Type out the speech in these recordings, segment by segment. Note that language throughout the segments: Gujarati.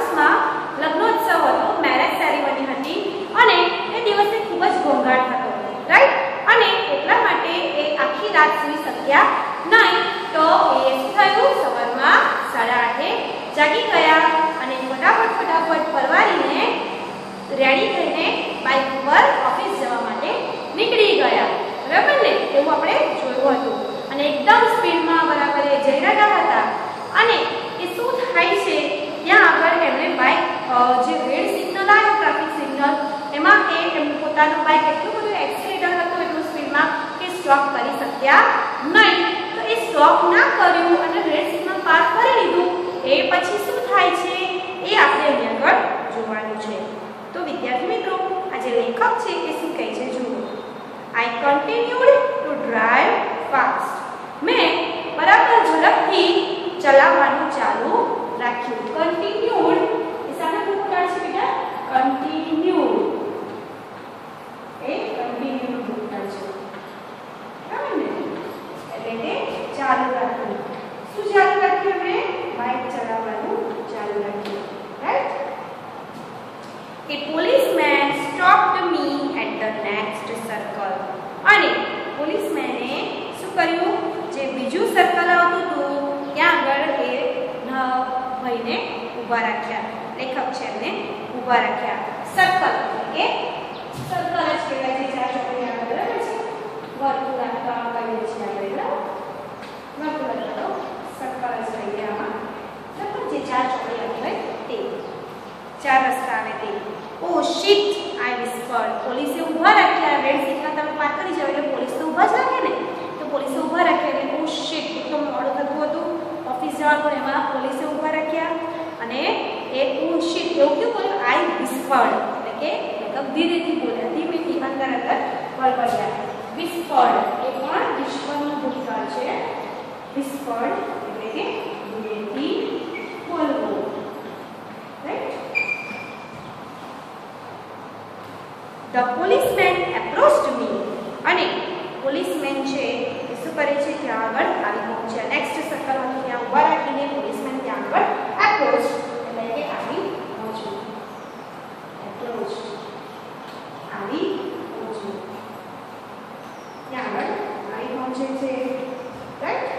હાઉસમાં લગ્નોત્સવ હતો, મેરેજ સેરેમની હતી અને એ દિવસે ખૂબ જ ઘોંઘાટ હતો, રાઈટ? અને એટલા માટે એ આખી રાત સૂઈ શક્યા નહીં. તો એ શું થયું, સવારમાં 8:30 જાગી ગયા અને ફટાફટ પરવારીને રેડી થઈને બાઇક પર ઓફિસ જવા માટે નીકળી ગયા. બરાબર ને? એવું આપણે જોયું હતું. અને એકદમ સ્પીડમાં બરાબર એ જઈ રહ્યા હતા અને એ શું થાય છે, ત્યાં આગળ એમને બાઇક જે રેડ સિગ્નલ આવ્યો, ટ્રાફિક સિગ્નલ, એમાં એમનું પોતાનું બાઇક એટલું બધું એક્સિલેટર હતું એટલું સ્પીડમાં કે સ્ટોપ કરી શક્યા નહીં. તો એ સ્ટોપ ના કર્યું અને રેડ સિગ્નલ પાર કરી લીધું. એ પછી શું થાય છે એ આપણે અહીંયા આગળ જોવાનું છે. તો વિદ્યાર્થી મિત્રો, આ જે લેખક છે એ શું કહે છે જુઓ. I continued to drive fast. મેં બરાબર ઝડપથી ચલાવવાનું ચાલુ રાખ્યું. Continued એ સામે ભૂતકાળ છે બેટા, continued એ continued ભૂતકાળ છે, બરાબર ને? એટલે કે ચાલુ રાખ્યું. શું ચાલુ રાખ્યું? એમણે બાઇક ચલાવવાનું ચાલુ રાખ્યું, right? A policeman stopped me at the next circle. અને પોલીસમેને શું કર્યું, જે બીજું સર્કલ આવતું હતું ત્યાં આગળ એ ભાઈને ઊભા રાખ્યા. લેખક છે એમને ઊભા રાખ્યા. સર્કલ એટલે કે સર્કલ જ કહેવાય છે, ચાર ચોકડી આગળ, બરાબર છે? વર્તુળાકાર કહીએ છીએ આપણે, બરાબર? વર્તુળાકાર સર્કલ જ કહીએ આમાં, બરાબર? જે ચાર ચોકડી આગળ હોય તે, ચાર રસ્તા આવે તે. Oh shit, I whispered. પોલીસે ઊભા રાખ્યા. રેડ સિગ્નલ તમે પાર કરી જાવ એટલે પોલીસ તો ઊભા જ રાખે ને. તો પોલીસે ઊભા રાખ્યા એટલે ઓ શિટ, એક તો મોડું થતું હતું ઓફિસ જવાનું, એમાં પોલીસે ઊભા રાખ્યા અને એ ઓ શિટ એવું કેવું બોલ્યું, આઈ વિસ્પર્ડ એટલે કે ધીરેથી બોલ્યા, ધીમેથી અંદર બળબડ્યા. વિસ્પર્ડ એ પણ વિશ્વનું ભૂતકાળ છે. વિસ્પર્ડ એટલે કે ધીરેથી બોલવું, right? The policeman approached me. અને પોલીસમેન છે એ શું કરે છે, ત્યાં આગળ આવી પહોંચ્યા. નેક્સ્ટ સર્કલ હતું ત્યાં ઊભા રાખીને પોલીસમેન ત્યાં આગળ એપ્રોચ એટલે કે આવી પહોંચ્યું. એપ્રોચ આવી પહોંચ્યું, ત્યાં આગળ આવી પહોંચે છે, right?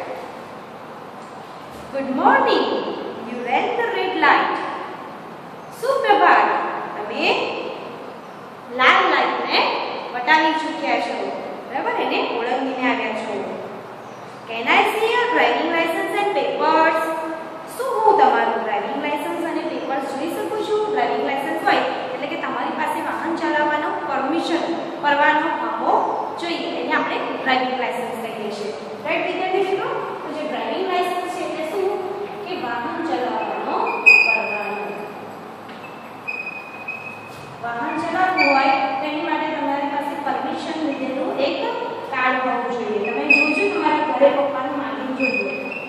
Good morning, you red the red light. સુપ્રભાત, તમે લાલ લાઈટને વટાવી ચૂક્યા છો, બરાબર? એને ઓળંગીને આવ્યા છો. Can I see your driving licence and papers. શું હું તમારું ડ્રાઇવિંગ લાયસન્સ અને પેપર્સ જોઈ શકું છું? ડ્રાઇવિંગ લાયસન્સ હોય એટલે કે તમારી પાસે વાહન ચલાવવાનો પરવાનો હોવો જોઈએ, એને આપણે ડ્રાઇવિંગ લાયસન્સ કહીએ છીએ, રાઈટ વિદ્યાર્થી મિત્રો? તો જે ડ્રાઇવિંગ લાયસન્સ છે એટલે શું કે વાહન ચલાવવાનો પરવાનો. વાહન ચલાવવું હોય તેની માટે તમારી પાસે પરમિશન લીધેલું એક કાર્ડ હોવું જોઈએ. તમે જોજો તમારા ઘરે પપ્પાનું માંગીને જોજો.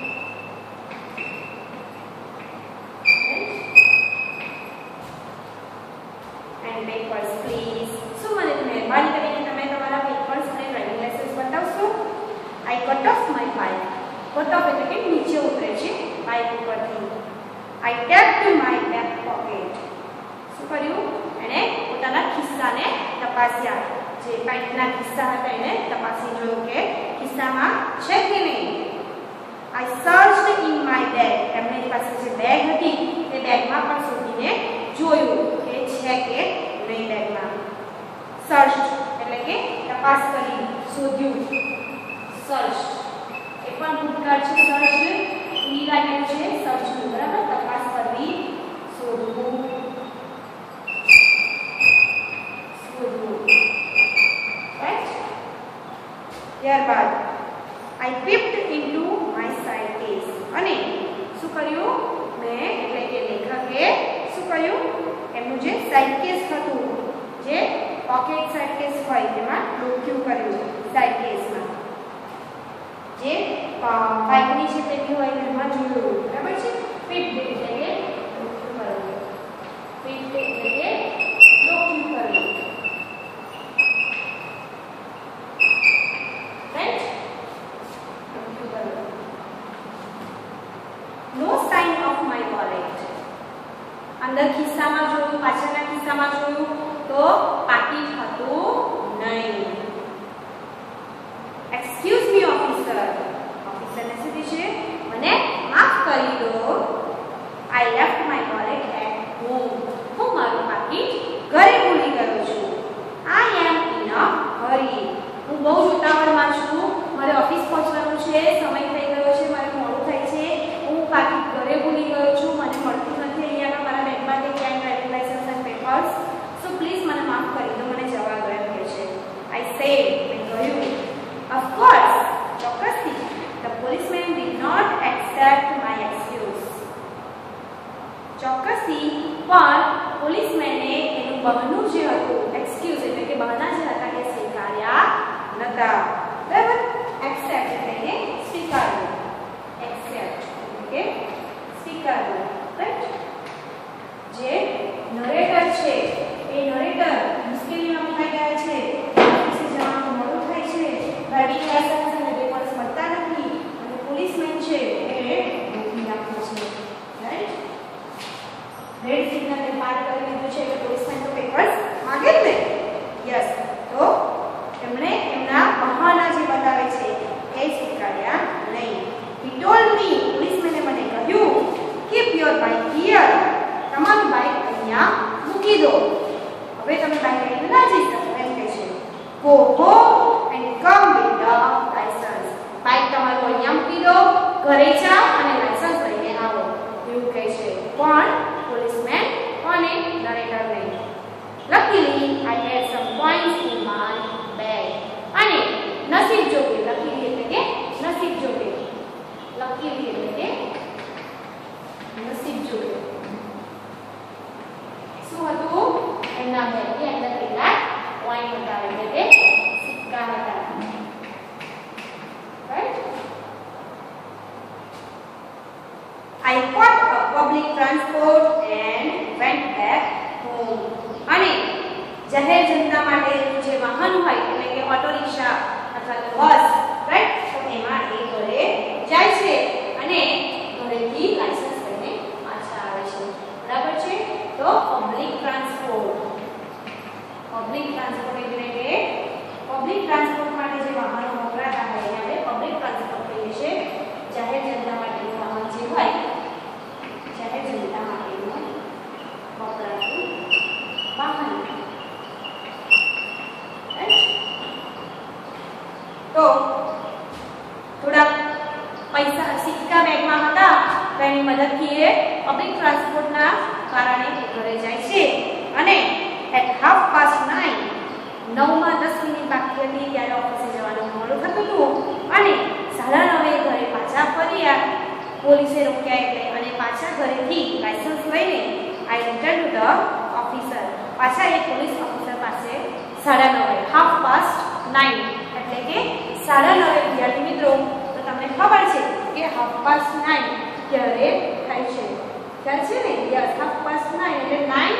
And papers please. શું મને મહેરબાની કરીને તમે તમારા પેપર્સ અને ડ્રાઇવિંગ લાયસન્સ બતાવશો? I cut off my bike. Cut off એટલે કે નીચે ઉતરે છે બાઇક ઉપરથી. I tapped my back pocket. શું કર્યું? એને પોતાના ખિસ્સાને તપાસ્યા. જે પેન્ટના ખિસ્સા હતા એને તપાસી જોયું કે ખિસ્સામાં છે કે નહીં. I searched in my bag. એમની પાસે જે બેગ હતી તે બેગમાં પણ શોધીને જોયું કે છે કે નહીં બેગમાં. સર્ચ એટલે કે તપાસ કરી, શોધ્યું. સર્ચ એ પણ ભૂતકાળ છે. સર્ચ ઈ લાગેલું છે સર્ચનું, બરાબર? તપાસ કરવી, શોધવું. ત્યારબાદ આઈ peeped into my side case. અને શું કર્યું? મેં એટલે કે લેખકે શું કર્યું? એમનું જે સાઇડ કેસ હતું, જે પોકેટ સાઇડ કેસ હોય તેમાં ડોક્યું કર્યું. સાઇડ કેસમાં જે બાઇકની છે તેની હોય તેમાં જોયું, બરાબર છે? peeped એટલે કે ડોક્યું કરવું. peeped એટલે કે ડોક્યું કરવું, right? No sign of my wallet. અંદર ખિસ્સામાં જોયું, પાછળના ખિસ્સામાં જોયું તો પાકીટ હતું નહીં. એક્સક્યુઝ મી ઓફિસર, ઓફિસરને શું કહે? મને માફ કરી દો. I left my wallet at home. હું મારું પાકીટ ઘરે ભૂલી ગયો છું. I am in a hurry. હું બહુ જ ઉતાવળમાં છું. મારે ઓફિસ પહોંચવાનું છે, સમય થઈ ગયો છે, મારે મોડું થાય છે. હું પાકીટ ઘરે ભૂલી ગયો છું. મને મળતું નથી અહીંયા મારા બેગમાંથી ક્યાંય driving licence and papers. So please મને માફ કરી દો. મને જવા દો એમ કહે છે. આઈ સેડ, મેં કહ્યું. Of course, ચોક્કસથી. The policeman did not accept my excuse. ચોક્કસથી પણ પોલીસમેને એનું બહાનું જે હતું, એક્સક્યુઝ એટલે કે બહાના જે હતા એ સ્વીકાર્યા નતા. બરાબર? એક્સેપ્ટ એટલે કે સ્વીકારવું. એક્સેપ્ટ એટલે સ્વીકારવું. રાઈટ? જે નરેટર છે એ નરેટર મુશ્કેલીમાં મુકાઈ ગયા છે. ઓફિસે જવાનું મોડું થાય છે. ડ્રાઇવિંગ લાયસન્સ અને પેપર્સ મળતા નથી અને પોલીસમેન છે એ રોકી નાખે છે. રાઈટ? રેડ સિગ્નલ ને પાર કરી દીધું છે એટલે પોલીસમેન તો પેપર્સ માંગે જ ને. યસ. તો એમણે એમના બહાના જે બતાવે છે એ સ્વીકાર્યા નહીં. હી ટોલ્ડ મી, પોલીસમેને મને કહ્યું, કીપ યોર બાઇક હિયર. તમારું બાઇક અહીંયા મૂકી દો. હવે તમે બાઇક લઈને ના જઈ શકો એમ કહે છે. Go home and come with the licence. Bike તમારું અહીંયા મૂકી દો, ઘરે જાઓ અને લાયસન્સ લઈને આવો એવું કહે છે. પણ પોલીસમેન અને નરેટરને. Luckily I had some coins in my bag. અને નસીબ જોકે, લકીલી એટલે કે નસીબ જોકે, લકીલી એટલે કે નસીબ જોકે શું હતું? એમના બેગની અંદર કેટલાક કોઈન હતા એટલે કે સિક્કા હતા. Right? I caught a public transport and went back home. અને જાહેર જનતા માટેનું જે વાહન હોય એટલે કે ઓટો રિક્ષા અથવા તો બસ, રાઈટ? તો એમાં એ ઘરે જાય છે અને ઘરેથી લાયસન્સ લઈને પાછા આવે છે. બરાબર છે? તો પબ્લિક ટ્રાન્સપોર્ટ. પબ્લિક ટ્રાન્સપોર્ટ એટલે કે પબ્લિક ટ્રાન્સપોર્ટ માટે જે વાહનો વપરાતા હોય એને આપણે પબ્લિક ટ્રાન્સપોર્ટ કહીએ છીએ. જાહેર જનતા માટેનું વાહન જે હોય, જાહેર જનતા માટેનું વપરાતું વાહન. તો થોડા પૈસા સિક્કા બેગમાં હતા તો એની મદદથી એ પબ્લિક ટ્રાન્સપોર્ટના કારણે ઘરે જાય છે. અને at 9:30, 9:10 બાકી હતી ત્યારે ઓફિસે જવાનું મોડું થતું હતું અને 9:30 ઘરે પાછા ફર્યા. પોલીસે રોક્યા એટલે અને પાછા ઘરેથી લાયસન્સ લઈને I return to the officer. પાછા એ પોલીસ ઓફિસર પાસે 9:30, 9:30 એટલે કે 9:30. વિદ્યાર્થી મિત્રો, તો તમને ખબર છે કે 9:30 ક્યારે થાય છે? ખ્યાલ છે ને? યસ, 9:30 એટલે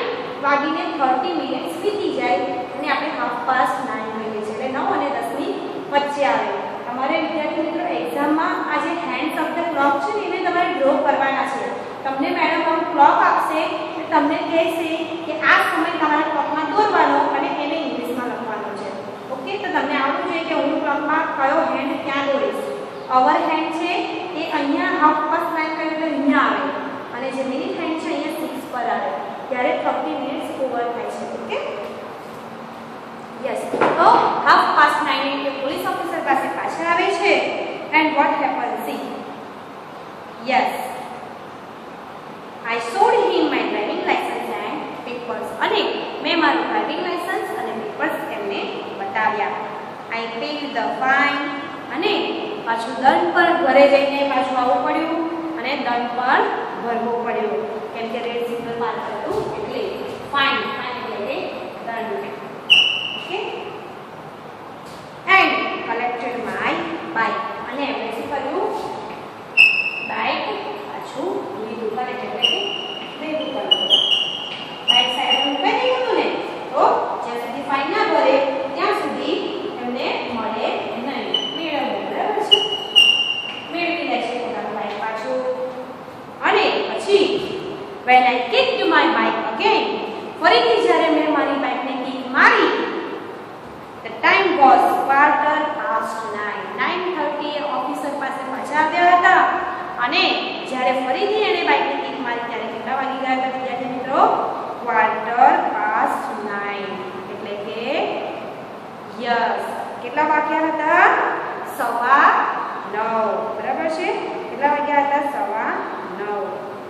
9:30 વીતી જાય અને આપણે 9:30 કહીએ છીએ. એટલે 9 અને 10 ની વચ્ચે આવે. તમારે વિદ્યાર્થી મિત્રો એક્ઝામમાં આ જે હેન્ડ્સ ઓફ ધ ક્લોક છે ને એને તમારે ડ્રો કરવાના છે. તમને મેડમ આમ ક્લોક આપશે એટલે તમને કહેશે કે આ સમય તમારે ક્લોકમાં દોરવાનો અને એને ઇંગ્લિશમાં લખવાનો છે. ઓકે? તો તમને આવડવું જોઈએ કે હું ક્લોકમાં કયો હેન્ડ ક્યાં દોરીશ. અવર હેન્ડ છે એ અહીંયા 9:30 કરે એટલે અહીંયા આવે અને જે મિનિટ હેન્ડ છે અહીંયા 6 પર આવે ત્યારે 30 મિનિટ્સ ઓવર થાય છે. ઓકે? યસ. તો 9:30 એટલે પોલીસ ઓફિસર પાસે પાછળ આવે છે. And what happen? See. Yes, I showed him my driving license and papers. અને મેં મારું ડ્રાઇવિંગ લાયસન્સ અને પેપર્સ એમને બતાવ્યા. I paid the fine. અને પાછું દંડ પર ઘરે જઈને પાછું આવવું પડ્યું અને દંડ પર ભરવો પડ્યો કેમ કે રેડ સિગ્નલ પાર કરતું એટલે ફાઇન. ફાઇન એટલે કે દંડ. Okay? And collected my bike. અને એમણે શું કર્યું? બાઇક પાછું લીધું. કલેક્ટ એટલે કે લીધું કર્યું. બાઇક સાઈડ મૂકી દીધું હતું ને તો જ્યાં સુધી ફાઇન ના ભરે ત્યાં સુધી એમને મળે નહીં. મેળવવું. બરાબર છે? મેળવી લે છે પોતાનું બાઇક પાછું. અને પછી when I kicked my bike again. ફરીથી જ્યારે મેં મારી બાઇકને કિક મારી, the time was 9:15. 9:30 એ ઓફિસર પાસે પાછા આવ્યા હતા અને જ્યારે ફરીથી એણે બાઇકને કિક મારી ત્યારે કેટલા વાગી ગયા હતા વિદ્યાર્થી મિત્રો? 9:15. એટલે કે યસ, કેટલા વાગ્યા હતા? 9:15. બરાબર છે? કેટલા વાગ્યા હતા? 9:15.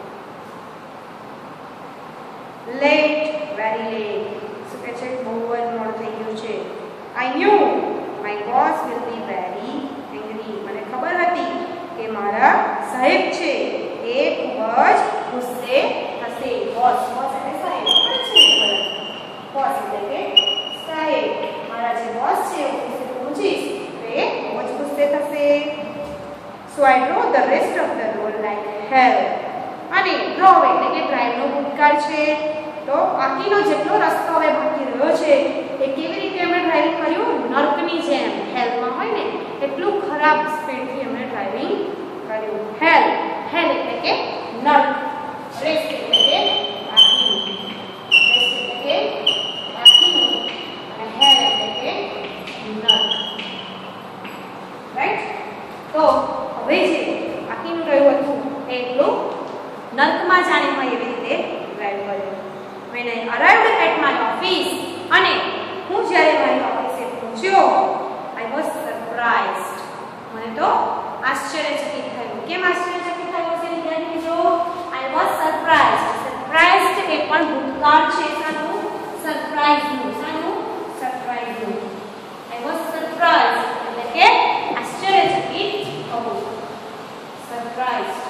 Late, very late. શું કહે છે? બહુ જ મોડું થઈ ગયું છે. I knew my boss will be very angry. મને ખબર હતી કે મારા સાહેબ છે એ ખૂબ જ ગુસ્સે થશે. બોસ એટલે સાહેબ, ખબર છે ને? બોસ એટલે કે સાહેબ. મારા જે બોસ છે ઓફિસે પહોંચીશ તો એ ખૂબ જ ગુસ્સે થશે. So I drove the rest of the road like hell. અને ડ્રોવ એટલે કે ડ્રાઈવનો ભૂતકાળ છે. તો બાકીનો જેટલો રસ્તો હવે બાકી રહ્યો છે એ કેવી રીતે એમણે ડ્રાઇવિંગ કર્યું? નર્કની જેમ. હેલમાં હોય ને એટલું ખરાબ સ્પીડથી એમણે ડ્રાઇવિંગ કર્યું. હેલ એટલે કે નર્ક. રેસ્ટ એટલે કે બાકીનું. રેસ્ટ એટલે કે બાકીનું અને હેલ એટલે કે નર્ક. રાઈટ? તો હવે જે બાકીનું રહ્યું હતું એ એટલું નર્કમાં જાણે હોય એવી રીતે ડ્રાઇવ કર્યું. When I arrived at my office, અને હું જ્યારે મારી ઓફિસે પહોંચ્યો, I was surprised. મને તો આશ્ચર્યચકિત થયું. કેમ આશ્ચર્યચકિત થયો છે વિદ્યાર્થી મિત્રો? I was surprised. Surprised એ પણ ભૂતકાળ છે. શાનું? સરપ્રાઈઝનું. શાનું? સરપ્રાઈઝનું. I was surprised એટલે કે આશ્ચર્યચકિત થવું. Surprised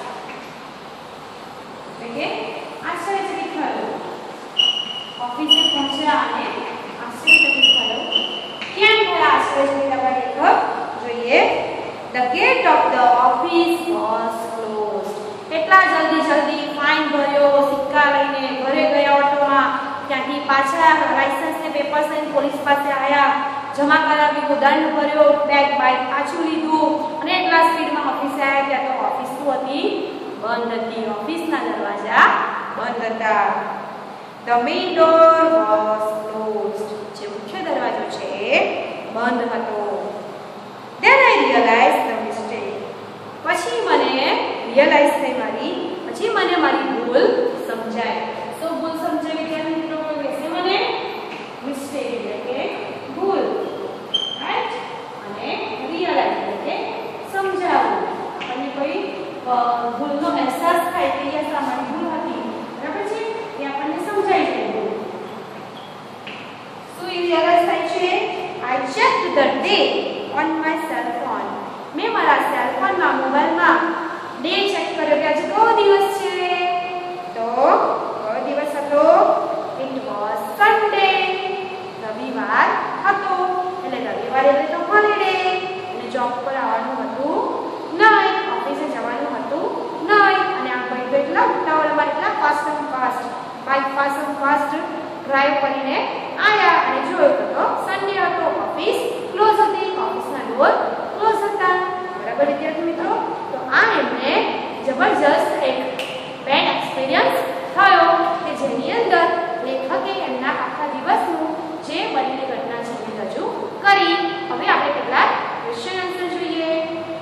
એટલે કે આશ્ચર્યચકિત થયું. ઓફિસે પહોંચ્યા અને આશ્ચર્યચકિત થયો. કેમ થયા આશ્ચર્યચકિત? આપણે એક જોઈએ. The gate of the office was closed. એટલા જલ્દી ફાઇન ભર્યો, સિક્કા લઈને ઘરે ગયા ઓટોમાં. ત્યાંથી પાછા લાયસન્સ ને પેપર્સ લઈને પોલીસ પાસે આવ્યા, જમા કરાવ્યું, દંડ ભર્યો, બાઇક પાછું લીધું અને એટલા સ્પીડમાં ઓફિસે આવ્યા ત્યાં તો ઓફિસ શું હતી? બંધ હતી. ઓફિસના દરવાજા બંધ હતા. The main door was closed. જે મુખ્ય દરવાજો છે બંધ હતો. Then I realized the mistake. પછી મને રિયલાઇઝ થઈ પછી મને મારી ભૂલ સમજાય. શું ભૂલ સમજાવી ત્યાં મિત્રો? કહેશે મને મિસ્ટેક એટલે કે ભૂલ. રાઈટ? અને રિયલાઇઝ એટલે કે સમજાવવું. અને કોઈ ભૂલનો અહેસાસ થાય કે યસ આ મારી ભૂલ હતી. બરાબર છે? એ આપણને સમજાઈ જાય. શું રિયલાઇઝ થાય છે? I checked the date on my cell phone. મેં મારા સેલ ફોનમાં મોબાઈલમાં ડે ચેક કર્યો કે આજે કયો દિવસ છે? તો કયો દિવસ હતો? It was Sunday. રવિવાર હતો. એટલે રવિવાર એટલે તો હોલિડે. અને જોબ પર આવવાનું હતું નહીં, ઓફિસે જવાનું હતું નહીં. અને આ ભાઈ એટલા ઉતાવળમાં એટલા ફાસ્ટ ડ્રાઈવ કરીને આવ્યા અને જોયું તો સન્ડે હતો, ઓફિસ ક્લોઝ હતી, ઓફિસના ડોર ક્લોઝ હતા. બરાબર વિદ્યાર્થી મિત્રો? તો આ એમને જબરજસ્ત એક બેડ એક્સપિરિયન્સ થયો કે જેની અંદર લેખકે એમના આખા દિવસનું જે બનેલી ઘટના છે એ રજૂ કરી. હવે આપણે કેટલાક ક્વેશ્ચન આન્સર જોઈએ.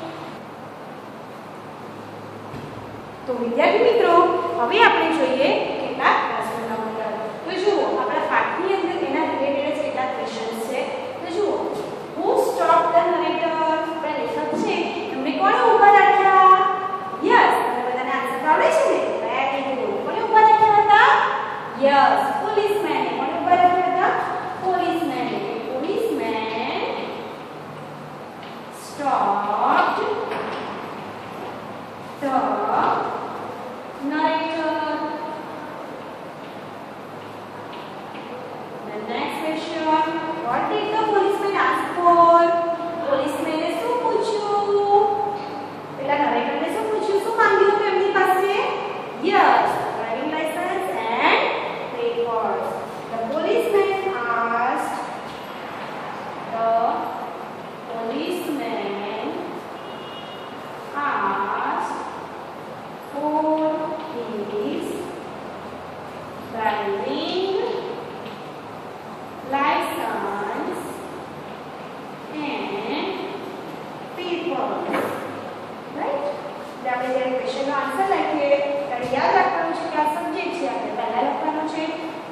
તો વિદ્યાર્થી મિત્રો હવે આપણે જોઈએ કેટલાક પ્રશ્નોના ઉત્તર. તો જુઓ આપણા પાઠની અંદર એના રિલેટેડ કેટલાક ક્વેશ્ચન્સ છે. તો જુઓ, who stopped the narrator? આપણા લેખક છે એમને કોણે ઊભા રાખ્યા? યસ, તમને બધાને આન્સર આવડે છે ને? Very good. કોણે ઊભા રાખ્યા હતા? Yes, policeman. કોણે ઊભા રાખ્યા હતા? Policeman. Policeman stopped the narrator. The next question, what did the policeman ask for? Policeman એ શું પૂછ્યું? પેલા નરેટરને શું પૂછ્યું? શું માંગ્યું હતું એમની પાસે? Yes, driving license and paper.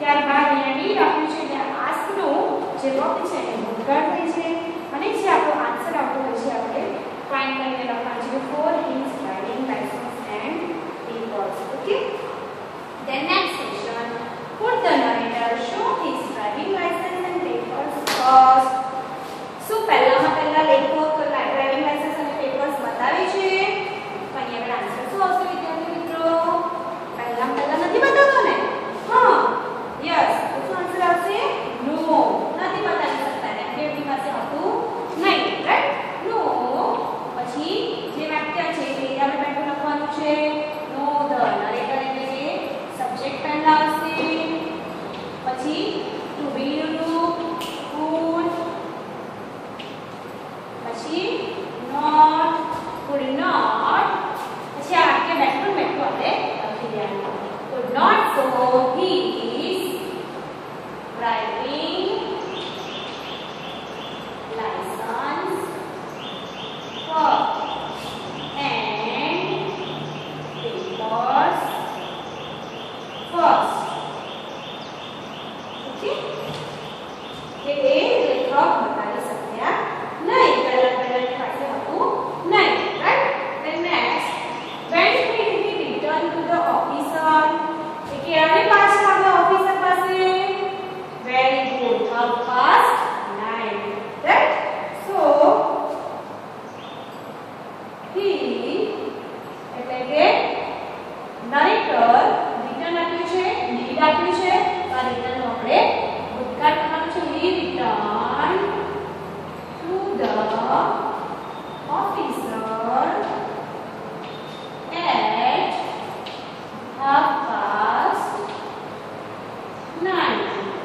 ત્યારબાદ અહીંયા ડી આપ્યું છે એટલે આસ્ક નો જે વક્ત છે એ ભૂતકાળ થાય છે અને જે આપણો આન્સર આવતો હોય છે આપણે ફાઇન્ડ કરીને લખવાનું છે for his driving licence and papers. Okay, then next question, could the narrator show his driving license and papers first? શું પહેલા લેખક ડ્રાઇવિંગ લાયસન્સ અને પેપર્સ બતાવે છે? તો અહીંયા આગળ આન્સર શું આવશે વિદ્યાર્થી મિત્રો? પહેલા નથી બતાવતો ને? હા, યસ. તો શું આન્સર આવશે? નો, નથી બતાવી શકતા ને કે એમની પાસે હતું નહીં, રાઈટ? નો. પછી જે વાક્ય છે એ આપણે બેઠું લખવાનું છે. નો ધ નરેટર એટલે કે સબ્જેક્ટ પહેલા આવશે. પછી ટુ બી યુઝ could, પછી not, could not, પછી આ વાક્ય બેઠું આપણે લખી દેવાનું. could not show his driving license and papers first. Okay, કે એ લેખક બતાવી શક્યા નહીં, પહેલા પાસે હતું નહીં, right? then next, when did he return to the officer? કે ક્યારે પાછા આવ્યા ઓફિસર પાસે? very good, 9:30, right? so he એટલે કે નરેટર રિટર્ન આપ્યું છે, લીડ આપ્યું છે, તો આ રિટર્ન નો આપણે ભૂતકાળ કરવાનું છે. he returned to the officer at 9:30.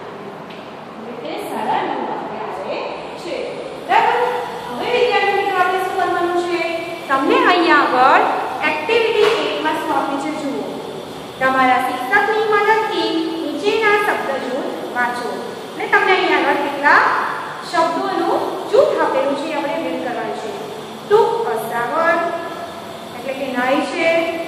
એટલે 9:30 વાગે આવે છે, બરાબર? હવે વિદ્યાર્થી મિત્રો આપણે શું કરવાનું છે? તમને અહીંયા આગળ એક્ટિવિટી 8 માં શું આપ્યું છે જુઓ. તમારા શિક્ષકની મદદથી નીચેના શબ્દ જૂથ વાંચો. એટલે તમને અહીંયા આગળ કેટલા શબ્દોનું જૂથ આપેલું છે આપણે રીડ કરવાનું છે. ટુ અસાવર એટલે કે નાઈ છે.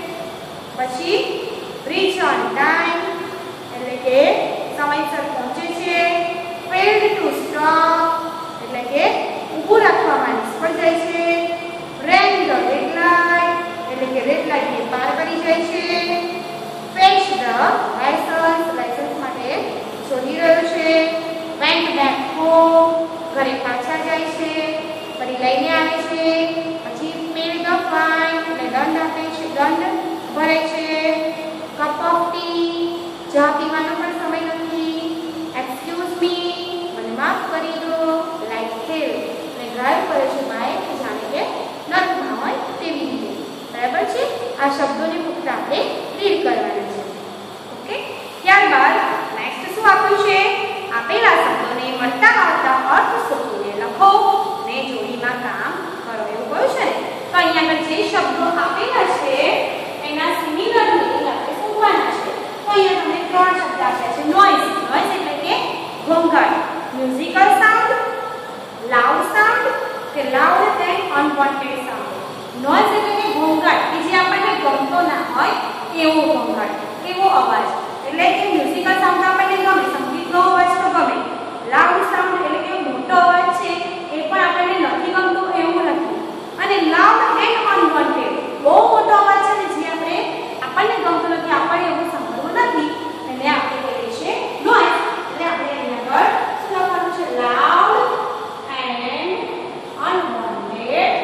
પછી રીચ ઓન ટાઈમ એટલે કે સમયસર પહોંચે છે. ફેલ્ડ ટુ સ્ટોપ એટલે કે ઊભું રાખવામાં નિષ્ફળ જાય છે. રેન ધ રેડ લાઇટ એટલે કે રેડ લાઇટને પાર કરી જાય છે. ફેચ ધ લાયસન્સ માટે શોધી રહ્યો છે. વેન્ટ બેક હોમ ઘરે પાછા જાય છે, ફરી લઈને આવે છે. પછી પેડ ધ ફાઇન એટલે દંડ આપે છે, દંડ ભરે છે. કપ ઓફ ટી ચા પીવાનો પણ સમય નથી. એક્સક્યુઝ મી મને માફ કરી દો. લાઈક હેલ એટલે ડ્રાઈવ કરે છે બાઇક જાણે કે નર્કમાં હોય તેવી રીતે, બરાબર છે? આ શબ્દોને ફક્ત આપણે રીડ કરવાના છે. ઓકે, ત્યારબાદ નેક્સ્ટ શું આપ્યું છે? આપેલા શબ્દોને મળતા આવતા અર્થ શોધીને લખો ને જોડીમાં કામ કરો, એવું કહ્યું છે ને? તો અહીંયા આગળ જે શબ્દો આપેલા છે એના સિમિલર મિનિંગ આપણે શોધવાના છે. તો અહીંયા તમને 3 શબ્દ આપ્યા છે. નોઇઝ એટલે કે ઘોંઘાટ. મ્યુઝિકલ સાઉન્ડ, લાઉડ સાઉન્ડ કે loud then unwanted sound. Noise એટલે કે ઘોંઘાટ કે જે આપણને ગમતો ના હોય એવો ઘોંઘાટ, એવો અવાજ. એટલે કે મ્યુઝિકલ સાઉન્ડ આપણને ગમે, સંગીતનો અવાજ તો ગમે. લાઉડ સાઉન્ડ એટલે કે મોટો અવાજ છે એ પણ આપણને નથી ગમતો એવું નથી. અને લાઉડ એન્ડ અનવોન્ટેડ બહુ મોટો અવાજ છે ને જે આપણને ગમતો નથી, આપણને એવું સાંભળવું નથી, એને આપણે કહીએ છીએ નોઇઝ. એટલે આપણે અહીંયા આગળ શું લખવાનું છે? Loud and unwanted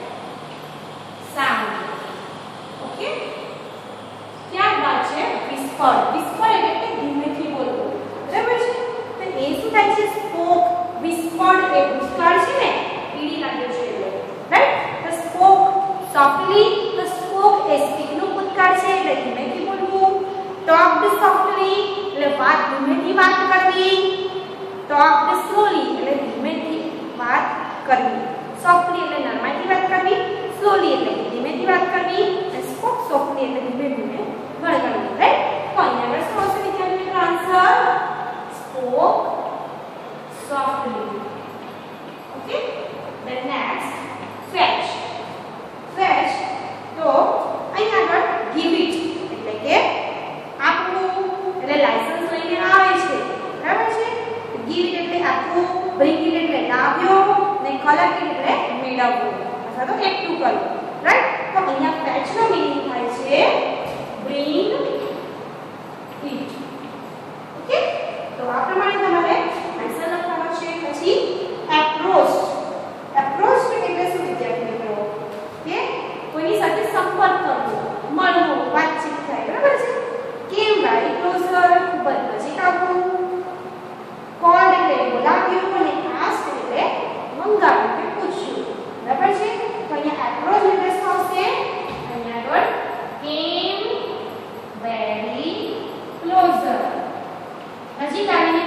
sound. Okay, ત્યારબાદ છે વિસ્પર. વિસ્પર એટલે કે ધીમેથી બોલવું, બરાબર છે? તો એ શું થાય છે? સ્પોક. વિસ્પર્ડ એ ભૂતકાળ છે ને, ઈડી લાગ્યો છે એટલે, રાઈટ? તો સ્પોક સોફ્ટલી, તો સ્પોક એ સ્પીકનું ભૂતકાળ છે એટલે ધીમેથી બોલવું. ટોક્ડ સોફ્ટલી એટલે ધીમેથી વાત કરવી. ટોક્ડ સ્લોલી એટલે ધીમેથી વાત કરવી. સોફ્ટલી એટલે નરમાઈથી વાત કરવી. સ્લોલી એટલે ધીમેથી વાત કરવી. અને સ્પોક સોફ્ટલી એટલે ધીમે ધીમે વળગડવું, રાઈટ? તો અહીંયા આગળ શું આવશે વિદ્યાર્થી મિત્રો answer? Spoke softly. Okay, then next, fetch. Fetch તો અહીંયા આગળ give it એટલે કે આપવું, એટલે લાયસન્સ લઈને આવે છે મેળવવું અથવા તો એકઠું કરવું, રાઈટ? તો અહીંયા ફેચ નો મીનિંગ થાય છે bring it. ઓકે, તો આ પ્રમાણે તમારે આન્સર લખવાનો છે. પછી approached. approached એટલે શું વિદ્યાર્થી મિત્રો? કે કોઈની સાથે સંપર્ક કરવો, મળવું, વાતચીત થાય, બરાબર છે? કેમ very closer ખૂબ જ નજીક આવવું, called એટલે બોલાવ્યું અને asked એટલે મંગાવ્યું કે પૂછ્યું, બરાબર છે? તો અહીંયા approach એટલે શું આવશે? અહીંયા આગળ came very closer, નજીક આવીને